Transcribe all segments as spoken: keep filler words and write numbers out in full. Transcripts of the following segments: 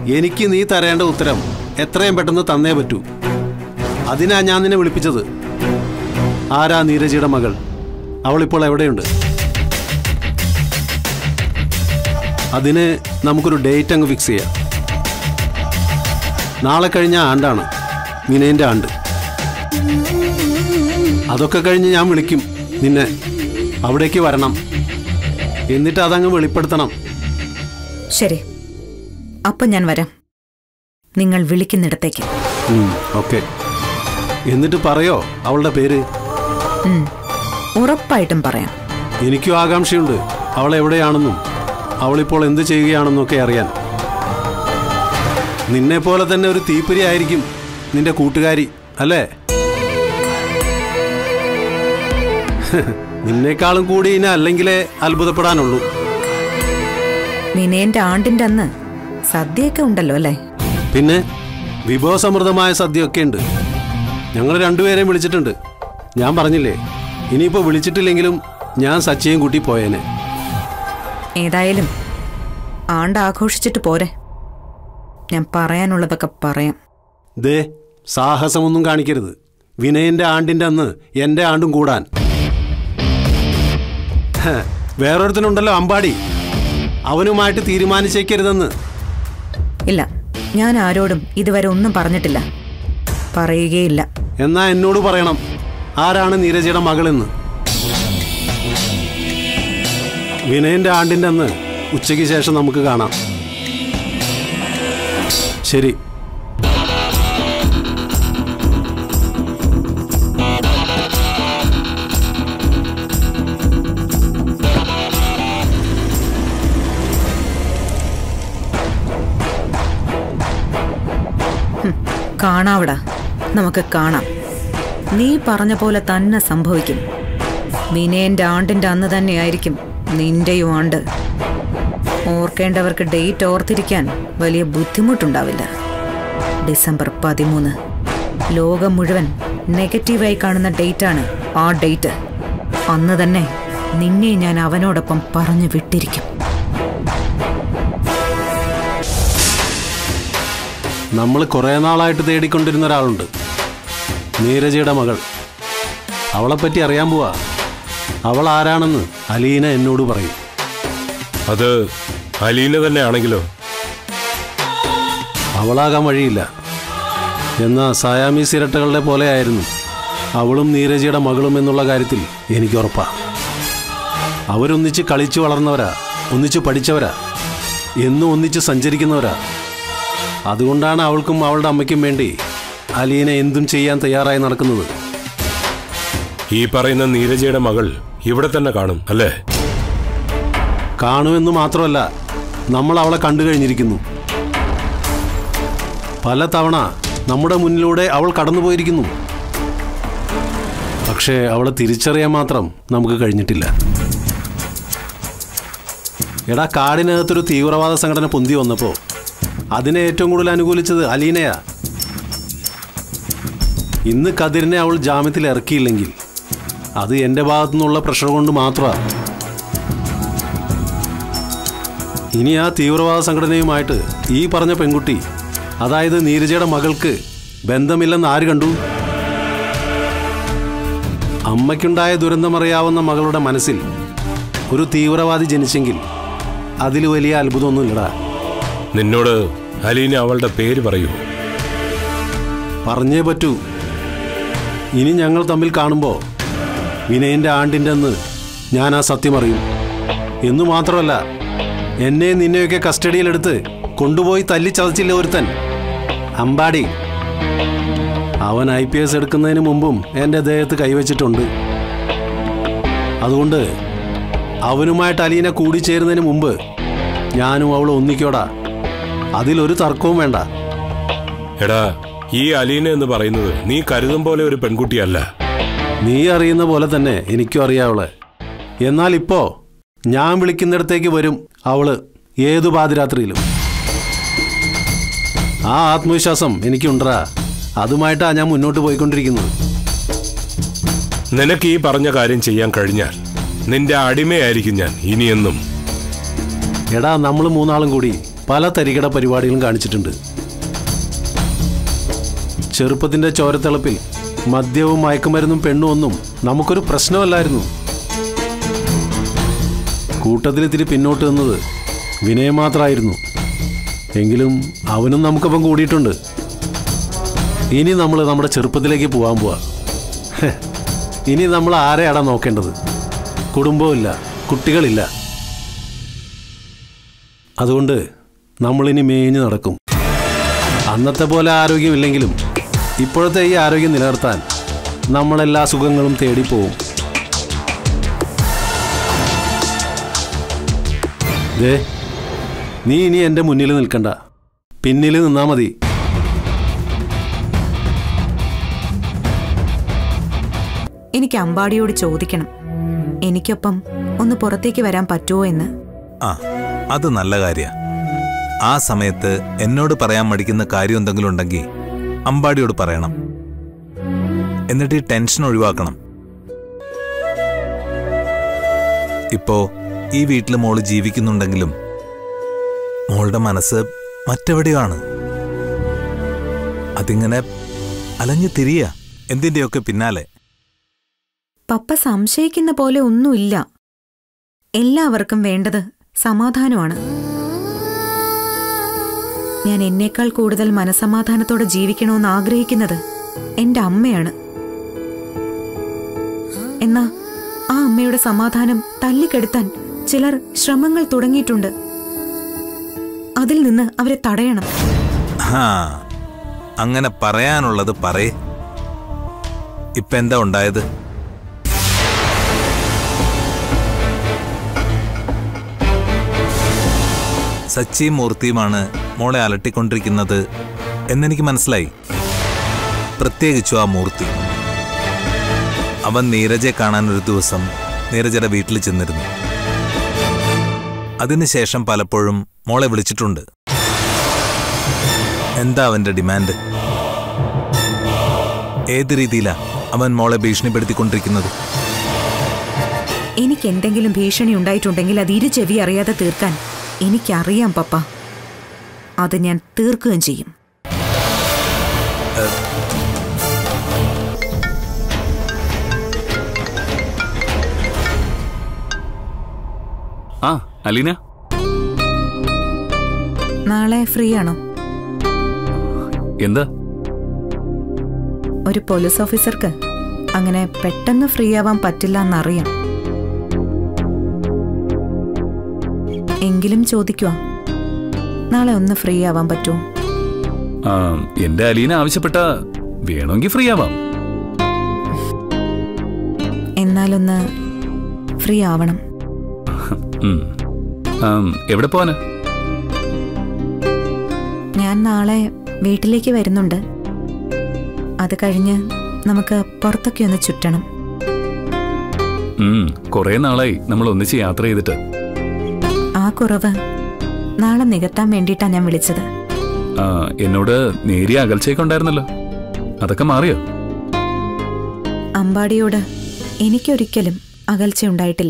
എനിക്ക് നീ തരേണ്ട ഉത്തരം എത്രയും പെട്ടെന്ന് തന്നേ പറ്റൂ. അതിനാ ഞാൻ നിന്നെ വിളിപ്പിച്ചത്. ആരാ നീരജയുടെ മകൾ? അവളിപ്പോൾ എവിടെയുണ്ട്? അതിന് നമുക്കൊരു ഡേറ്റ് അങ്ങ് ഫിക്സ് ചെയ്യാം. നാളെ കഴിഞ്ഞ ആണ്ടാണ്, വിനയൻ്റെ ആണ്ട്. അതൊക്കെ കഴിഞ്ഞ് ഞാൻ വിളിക്കും നിന്നെ. അവിടേക്ക് വരണം. എന്നിട്ട് അതങ്ങ് വെളിപ്പെടുത്തണം. ശരി, അപ്പം ഞാൻ വരാം, നിങ്ങൾ വിളിക്കുന്നിടത്തേക്ക്. ഓക്കെ. എന്നിട്ട് പറയോ അവളുടെ പേര്? ഉറപ്പായിട്ടും പറയാം. എനിക്കും ആകാംക്ഷയുണ്ട് അവൾ എവിടെയാണെന്നും അവളിപ്പോൾ എന്ത് ചെയ്യുകയാണെന്നൊക്കെ അറിയാൻ. നിന്നെ പോലെ തന്നെ ഒരു തീപ്പൊരി ആയിരിക്കും നിന്റെ കൂട്ടുകാരി, അല്ലേ? നിന്നേക്കാളും കൂടി ഇനി അല്ലെങ്കിലേ അത്ഭുതപ്പെടാനുള്ളൂ. വിനയന്റെ ആണ്ടിന്റെ അന്ന് സദ്യയൊക്കെ ഉണ്ടല്ലോ അല്ലേ? പിന്നെ വിഭവസമൃദ്ധമായ സദ്യയൊക്കെ ഉണ്ട്. ഞങ്ങൾ രണ്ടുപേരെയും വിളിച്ചിട്ടുണ്ട്. ഞാൻ പറഞ്ഞില്ലേ, ഇനിയിപ്പോൾ വിളിച്ചിട്ടില്ലെങ്കിലും ഞാൻ സച്ചിയും കൂട്ടി പോയേനെ. ഏതായാലും ആണ്ട് ആഘോഷിച്ചിട്ട് പോരെ. ഞാൻ പറയാനുള്ളതൊക്കെ പറയാം. ദേ, സാഹസമൊന്നും കാണിക്കരുത്. വിനയന്റെ ആണ്ടിന്റെ അന്ന് എൻ്റെ ആണ്ടും കൂടാൻ. വേറൊരുത്തനുണ്ടല്ലോ അമ്പാടി, അവനുമായിട്ട് തീരുമാനിച്ചേക്കരുതെന്ന്. ഇല്ല, ഞാൻ ആരോടും ഇതുവരെ ഒന്നും പറഞ്ഞിട്ടില്ല, പറയുകയില്ല. എന്നാ എന്നോട് പറയണം, ആരാണ് നീരജയുടെ മകളെന്ന്. വിനയന്റെ ആണ്ടിന്റെ അന്ന് ഉച്ചയ്ക്ക് ശേഷം നമുക്ക് കാണാം. ശരി. കാണാവിടാ, നമുക്ക് കാണാം. നീ പറഞ്ഞ പോലെ തന്നെ സംഭവിക്കും. വിനയന്റെ ആണ്ടിന്റെ അന്ന് തന്നെയായിരിക്കും നിന്റെയും ആണ്ട്. ഓർക്കേണ്ടവർക്ക് ഡേറ്റ് ഓർത്തിരിക്കാൻ വലിയ ബുദ്ധിമുട്ടുണ്ടാവില്ല. ഡിസംബർ പതിമൂന്ന് ലോകം മുഴുവൻ നെഗറ്റീവായി കാണുന്ന ഡേറ്റാണ് ആ ഡേറ്റ്. അന്ന് തന്നെ നിന്നെ ഞാൻ അവനോടൊപ്പം പറഞ്ഞു വിട്ടിരിക്കും. നമ്മൾ കുറേ നാളായിട്ട് തേടിക്കൊണ്ടിരുന്ന ഒരാളുണ്ട്, നീരജയുടെ മകൾ. അവളെപ്പറ്റി അറിയാൻ പോവാ. അവൾ ആരാണെന്ന് അലീന എന്നോട് പറയും. അത് അലീന തന്നെ ആണെങ്കിലോ? അവളാകാൻ വഴിയില്ല. എന്നാൽ സയാമീസ് ഇരട്ടകളുടെ പോലെയായിരുന്നു അവളും നീരജയുടെ മകളും എന്നുള്ള കാര്യത്തിൽ എനിക്ക് ഉറപ്പാ. അവരൊന്നിച്ച് കളിച്ചു വളർന്നവരാ, ഒന്നിച്ച് പഠിച്ചവരാ, എന്നും ഒന്നിച്ച് സഞ്ചരിക്കുന്നവരാ. അതുകൊണ്ടാണ് അവൾക്കും അവളുടെ അമ്മയ്ക്കും വേണ്ടി അലീന എന്തും ചെയ്യാൻ തയ്യാറായി നടക്കുന്നത്. ഈ പറയുന്ന നീരജയുടെ മകൾ ഇവിടെ തന്നെ കാണും അല്ലേ? കാണുമെന്ന് മാത്രമല്ല, നമ്മൾ അവളെ കണ്ടു കഴിഞ്ഞിരിക്കുന്നു. പല തവണ നമ്മുടെ മുന്നിലൂടെ അവൾ കടന്നുപോയിരിക്കുന്നു. പക്ഷേ അവളെ തിരിച്ചറിയാൻ മാത്രം നമുക്ക് കഴിഞ്ഞിട്ടില്ല. എടാ, കാടിനകത്തൊരു തീവ്രവാദ സംഘടന പൊന്തി വന്നപ്പോൾ അതിനെ ഏറ്റവും കൂടുതൽ അനുകൂലിച്ചത് അലീനയാ. ഇന്ന് കതിരിനെ അവൾ ജാമ്യത്തിൽ ഇറക്കിയില്ലെങ്കിൽ അത് എൻ്റെ ഭാഗത്തു നിന്നുള്ള പ്രഷർ കൊണ്ട് മാത്രമാണ്. ഇനി ആ തീവ്രവാദ സംഘടനയുമായിട്ട് ഈ പറഞ്ഞ പെൺകുട്ടി, അതായത് നീരജയുടെ മകൾക്ക് ബന്ധമില്ലെന്ന് ആര് കണ്ടു? അമ്മയ്ക്കുണ്ടായ ദുരന്തമറിയാവുന്ന മകളുടെ മനസ്സിൽ ഒരു തീവ്രവാദി ജനിച്ചെങ്കിൽ അതിൽ വലിയ അത്ഭുതമൊന്നുമില്ലടാ. നിന്നോട് അലീന അവളുടെ പേര് പറയൂ. പറഞ്ഞേ പറ്റൂ. ഇനി ഞങ്ങൾ തമ്മിൽ കാണുമ്പോൾ വിനയൻ്റെ ആണ്ടിൻ്റെ അന്ന് ഞാൻ ആ സത്യം അറിയും. എന്നു മാത്രമല്ല, എന്നെ നിന്നെയൊക്കെ കസ്റ്റഡിയിലെടുത്ത് കൊണ്ടുപോയി തല്ലി ചതച്ചില്ല ഒരുത്തൻ, അമ്പാടി. അവൻ ഐ പി എസ് എടുക്കുന്നതിന് മുമ്പും എൻ്റെ ദേഹത്ത് കൈവച്ചിട്ടുണ്ട്. അതുകൊണ്ട് അവനുമായിട്ട് അലീന കൂടിച്ചേരുന്നതിന് മുമ്പ് ഞാനും അവൾ ഒന്നിക്കോടാ. അതിലൊരു തർക്കവും വേണ്ട. എടാ, ഈ അലീന എന്ന് പറയുന്നത് നീ കരുതും പോലെ ഒരു പെൺകുട്ടിയല്ല. നീ അറിയുന്ന പോലെ തന്നെ എനിക്കും അറിയാവളെ. എന്നാൽ ഇപ്പോ ഞാൻ വിളിക്കുന്നിടത്തേക്ക് വരും അവള്, ഏതു പാതിരാത്രിയിലും. ആ ആത്മവിശ്വാസം എനിക്കുണ്ടാ. അതുമായിട്ടാ ഞാൻ മുന്നോട്ട് പോയിക്കൊണ്ടിരിക്കുന്നത്. നിനക്ക് ഈ പറഞ്ഞ കാര്യം ചെയ്യാൻ കഴിഞ്ഞാൽ നിന്റെ അടിമയായിരിക്കും ഞാൻ ഇനിയെന്നും. എടാ, നമ്മൾ മൂന്നാളും കൂടി പല തരികിട പരിപാടികളും കാണിച്ചിട്ടുണ്ട്. ചെറുപ്പത്തിൻ്റെ ചോരത്തിളപ്പിൽ മദ്യവും മയക്കുമരുന്നും പെണ്ണും ഒന്നും നമുക്കൊരു പ്രശ്നമല്ലായിരുന്നു. കൂട്ടത്തിലിത്തിരി പിന്നോട്ട് നിന്നത് വിനയം മാത്രമായിരുന്നു. എങ്കിലും അവനും നമുക്കൊപ്പം കൂടിയിട്ടുണ്ട്. ഇനി നമ്മൾ നമ്മുടെ ചെറുപ്പത്തിലേക്ക് പോകാൻ പോവാ. ഇനി നമ്മൾ ആരെയാടാ നോക്കേണ്ടത്? കുടുംബമില്ല, കുട്ടികളില്ല. അതുകൊണ്ട് നമ്മളിനി മേഞ്ഞു നടക്കും. അന്നത്തെ പോലെ ആരോഗ്യമില്ലെങ്കിലും ഇപ്പോഴത്തെ ഈ ആരോഗ്യം നിലനിർത്താൻ നമ്മളെല്ലാ സുഖങ്ങളും തേടിപ്പോവും. ദേ, നീ ഇനി എൻ്റെ മുന്നിൽ നിൽക്കണ്ട, പിന്നിൽ നിന്നാ മതി. എനിക്ക് അമ്പാടിയോട് ചോദിക്കണം, എനിക്കൊപ്പം ഒന്ന് പുറത്തേക്ക് വരാൻ പറ്റുമോ എന്ന്. ആ, അത് നല്ല കാര്യ. ആ സമയത്ത് എന്നോട് പറയാൻ മടിക്കുന്ന കാര്യം എന്തെങ്കിലും ഉണ്ടെങ്കിൽ അമ്പാടിയോട് പറയണം. എന്നിട്ട് ഈ ടെൻഷൻ ഒഴിവാക്കണം. ഇപ്പോ ഈ വീട്ടിൽ മോള് ജീവിക്കുന്നുണ്ടെങ്കിലും മോളുടെ മനസ്സ് മറ്റെവിടെയാണ്. അതിങ്ങനെ അലഞ്ഞു തിരിയ എന്തിന്റെയൊക്കെ പിന്നാലെ. പപ്പ സംശയിക്കുന്ന പോലെ ഒന്നുമില്ല. എല്ലാവർക്കും വേണ്ടത് സമാധാനമാണ്. ഞാൻ എന്നേക്കാൾ കൂടുതൽ മനസമാധാനത്തോടെ ജീവിക്കണമെന്ന് ആഗ്രഹിക്കുന്നത് എന്റെ അമ്മയാണ്. എന്നാ ആ അമ്മയുടെ സമാധാനം തല്ലിക്കെടുത്താൻ ചിലർ ശ്രമങ്ങൾ തുടങ്ങിയിട്ടുണ്ട്. അതിൽ നിന്ന് അവരെ തടയണം. അങ്ങനെ പറയാനുള്ളത് പറയേ. ഇപ്പൊ എന്താ ഉണ്ടായത്? സച്ചിയും മൂർത്തിയുമാണ് മോളെ അലട്ടിക്കൊണ്ടിരിക്കുന്നത് എന്നെനിക്ക് മനസ്സിലായി. പ്രത്യേകിച്ചു ആ മൂർത്തി. അവൻ നീരജയെ കാണാൻ ഒരു ദിവസം നീരജയുടെ വീട്ടിൽ ചെന്നിരുന്നു. അതിനുശേഷം പലപ്പോഴും മോളെ വിളിച്ചിട്ടുണ്ട്. എന്താ അവന്റെ ഡിമാൻഡ്? ഏത് രീതിയിലാ അവൻ മോളെ ഭീഷണിപ്പെടുത്തിക്കൊണ്ടിരിക്കുന്നത്? എനിക്ക് എന്തെങ്കിലും ഭീഷണി ഉണ്ടായിട്ടുണ്ടെങ്കിൽ അത് ഇരു ചെവി അറിയാതെ തീർക്കാൻ എനിക്കറിയാം പപ്പ. അത് ഞാൻ തീർക്കുകയും ചെയ്യും. ആ അലീന, നാളെ ഫ്രീ ആണോ? എന്താ? ഒരു പോലീസ് ഓഫീസർക്ക് അങ്ങനെ പെട്ടെന്ന് ഫ്രീ ആവാൻ പറ്റില്ല എന്നറിയാം. എങ്കിലും ചോദിക്കുക, നാളെ ഒന്ന് ഫ്രീ ആവാൻ പറ്റുമോ? എന്റെ അലീന ആവശ്യപ്പെട്ട വേണമെങ്കിൽ ഫ്രീ ആവാം. എന്നാലൊന്ന് ഫ്രീ ആവണം. എവിടെ പോവാന്? ഞാൻ നാളെ വീട്ടിലേക്ക് വരുന്നുണ്ട്. അത് കഴിഞ്ഞ് നമുക്ക് പുറത്തൊക്കെ ഒന്ന് ചുറ്റണം. കൊറേ നാളായി നമ്മൾ ഒന്നിച്ച് യാത്ര ചെയ്തിട്ട്. ആ കുറവ് നാളെ നികത്താൻ വേണ്ടിയിട്ടാ ഞാൻ വിളിച്ചത്. എന്നോട് നേരിയ അകൽച്ചയൊക്കെ ഉണ്ടായിരുന്നല്ലോ, അതൊക്കെ മാറിയോ? അമ്പാടിയോട് എനിക്കൊരിക്കലും അകൽച്ച ഉണ്ടായിട്ടില്ല.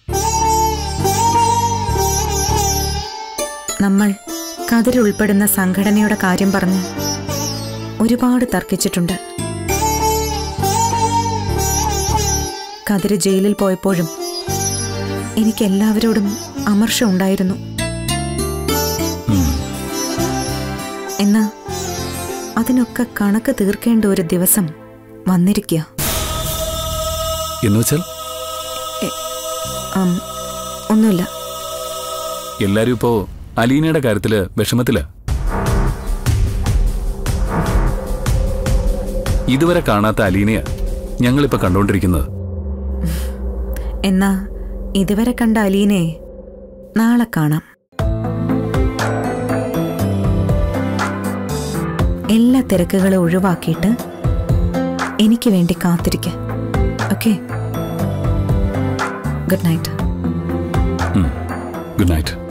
നമ്മൾ കതിരുൾപ്പെടുന്ന സംഘടനയുടെ കാര്യം പറഞ്ഞ് ഒരുപാട് തർക്കിച്ചിട്ടുണ്ട്. കതിര് ജയിലിൽ പോയപ്പോഴും എനിക്ക് എല്ലാവരോടും അമർഷം ഉണ്ടായിരുന്നു. എന്നാ അതിനൊക്കെ കണക്ക് തീർക്കേണ്ട ഒരു ദിവസം വന്നിരിക്കുക. ഒന്നുമില്ല. എല്ലാരും ഇപ്പോ അലീനയുടെ കാര്യത്തില് വിഷമത്തില. ഇതുവരെ കാണാത്ത അലീനയാ ഞങ്ങളിപ്പോ കണ്ടോണ്ടിരിക്കുന്നത്. എന്നാ ഇതുവരെ കണ്ട അലീനയെ നാളെ കാണാം. എല്ലാ തിരക്കുകളും ഒഴിവാക്കിയിട്ട് എനിക്ക് വേണ്ടി കാത്തിരിക്ക. Okay, good night. Good night.